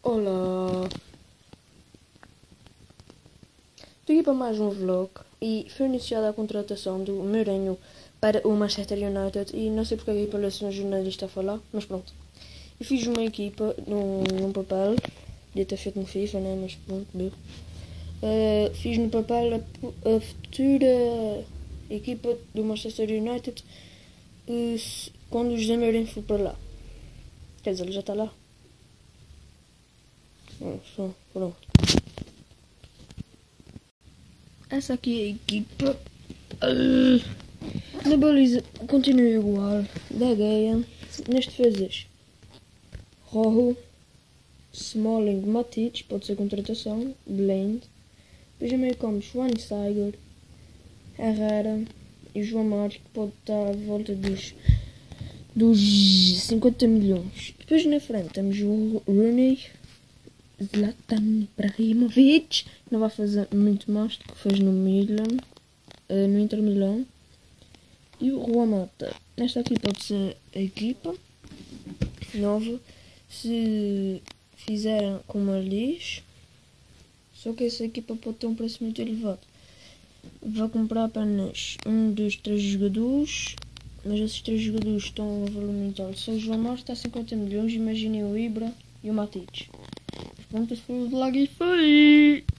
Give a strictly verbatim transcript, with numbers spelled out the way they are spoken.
Olá! Estou aqui para mais um vlog e foi iniciada a contratação do Mourinho para o Manchester United e não sei porque aqui parece um jornalista a falar, mas pronto. Eu fiz uma equipa num, num papel, podia ter feito no FIFA, né? Mas pronto, deu. Uh, fiz no papel a, a futura equipa do Manchester United uh, se, quando o José Mourinho for para lá. Quer dizer, ele já está lá. Pronto. Pronto. Essa aqui é a equipa. Uh, na baliza continua igual. Da Gea. Neste fezes Rojo, Smalling, Matic, pode ser contratação. Blind. Depois a meio como Schweinsteiger, Herrera e João Mário, que pode estar à volta dos, dos cinquenta milhões. Depois na frente temos o Rooney, Zlatan Ibrahimovic, que não vai fazer muito mais do que fez no Milan, uh, no Inter Milão. E o Juan Mata. Esta aqui pode ser a equipa nova, se fizerem como ele diz. Só que essa equipa pode ter um preço muito elevado. Vai comprar apenas um dos três jogadores, mas esses três jogadores estão a valor muito alto. Se o João Mário está a cinquenta milhões, imaginem o Ibra e o Matic. Pronto, esse foi o vlog e foi!